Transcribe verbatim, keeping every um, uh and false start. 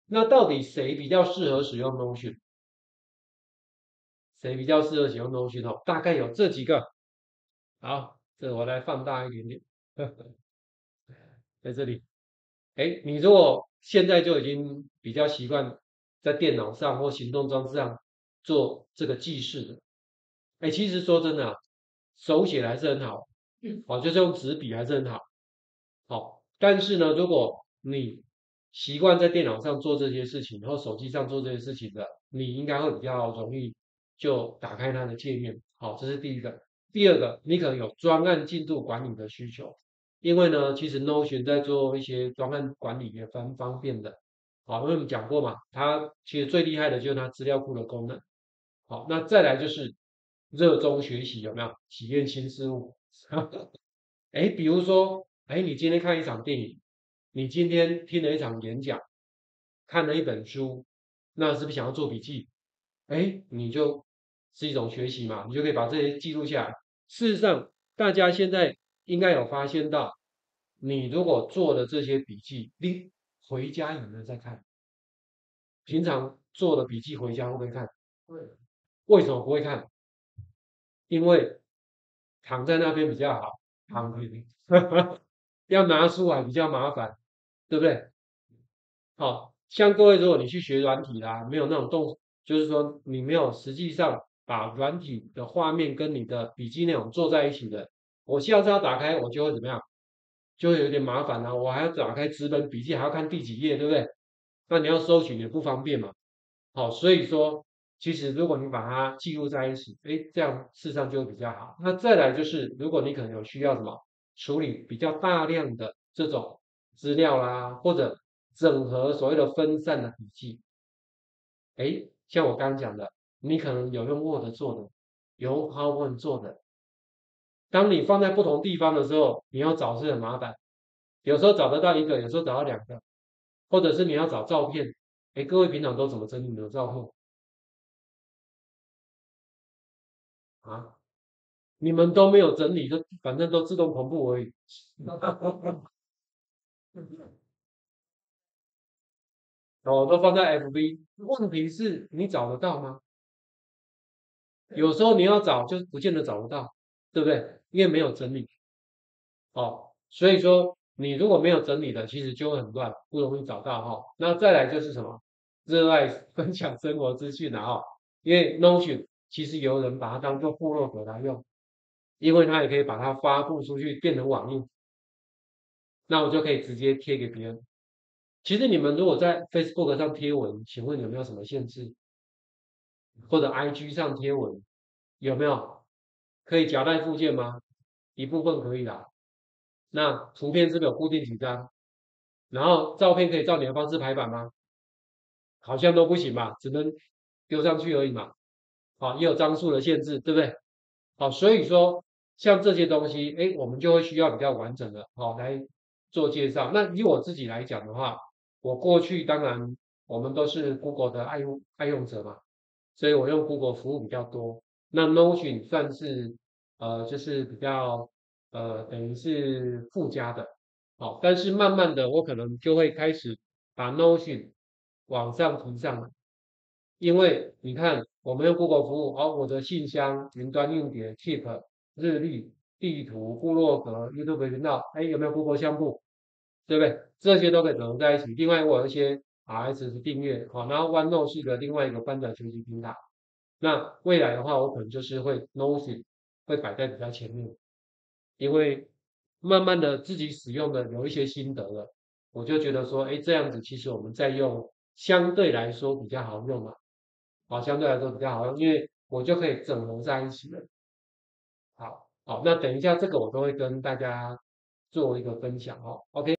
那到底谁比较适合使用 Notion？谁比较适合使用 Notion 哦？大概有这几个。好，这我来放大一点点，在这里。哎，你如果现在就已经比较习惯在电脑上或行动装置上做这个记事的，哎，其实说真的啊，手写还是很好，嗯，好，就是用纸笔还是很好，好，但是呢，如果你习惯在电脑上做这些事情，然后手机上做这些事情的，你应该会比较容易就打开它的界面，好，这是第一个。第二个，你可能有专案进度管理的需求，因为呢，其实 Notion 在做一些专案管理也蛮方便的，好，因为我们讲过嘛，它其实最厉害的就是它资料库的功能。好，那再来就是热衷学习，有没有？体验新事物。哎，比如说，哎，你今天看一场电影，你今天听了一场演讲，看了一本书，那是不是想要做笔记？哎，你就是一种学习嘛，你就可以把这些记录下来。事实上，大家现在应该有发现到，你如果做的这些笔记，你回家有没有在看？平常做的笔记回家会不会看？会。为什么不会看？因为躺在那边比较好，躺平，要拿出来比较麻烦，对不对？好，像各位，如果你去学软体啦，没有那种动，就是说你没有实际上把软体的画面跟你的笔记内容做在一起的，我下次要打开，我就会怎么样？就会有点麻烦啊，我还要打开纸本笔记，还要看第几页，对不对？那你要搜寻也不方便嘛。好，所以说，其实如果你把它记录在一起，哎，这样事实上就会比较好。那再来就是，如果你可能有需要什么处理比较大量的这种资料啦，或者整合所谓的分散的笔记，哎，像我刚刚讲的，你可能有用 Word 做的，有用 PowerPoint 做的，当你放在不同地方的时候，你要找是很麻烦，有时候找得到一个，有时候找到两个，或者是你要找照片，哎，各位平常都怎么整理你的照片啊？你们都没有整理，就反正都自动同步而已。哦，都放在 F B，问题是你找得到吗？有时候你要找，就不见得找得到，对不对？因为没有整理。哦，所以说你如果没有整理的，其实就会很乱，不容易找到哈、那再来就是什么？热爱分享生活资讯的哈、因为 Notion 其实有人把它当做部落格来用，因为它也可以把它发布出去变成网印，那我就可以直接贴给别人。其实你们如果在 Facebook 上贴文，请问有没有什么限制？或者 I G 上贴文有没有可以夹带附件吗？一部分可以啦。那图片是不是有固定几张？然后照片可以照你的方式排版吗？好像都不行吧，只能丢上去而已嘛。好，也有张数的限制，对不对？好，所以说像这些东西，哎，我们就会需要比较完整的，好来做介绍。那以我自己来讲的话，我过去当然我们都是 Google 的爱用爱用者嘛，所以我用 Google 服务比较多。那 Notion 算是呃就是比较呃等于是附加的，好，但是慢慢的我可能就会开始把 Notion 往上提上来。因为你看，我们用 Google 服务，哦，我的信箱、云端硬碟、Keep、日历、地图、部落格、YouTube 频道，哎，有没有 Google 项目？对不对？这些都可以整合在一起。另外，我有一些 R S 是订阅，好，然后 OneNote 是一个另外一个翻转学习平台。那未来的话，我可能就是会 Notion 会摆在比较前面，因为慢慢的自己使用的有一些心得了，我就觉得说，哎，这样子其实我们在用相对来说比较好用嘛。好，相对来说比较好用，因为我就可以整合在一起了。好，好，那等一下这个我都会跟大家做一个分享哦。OK。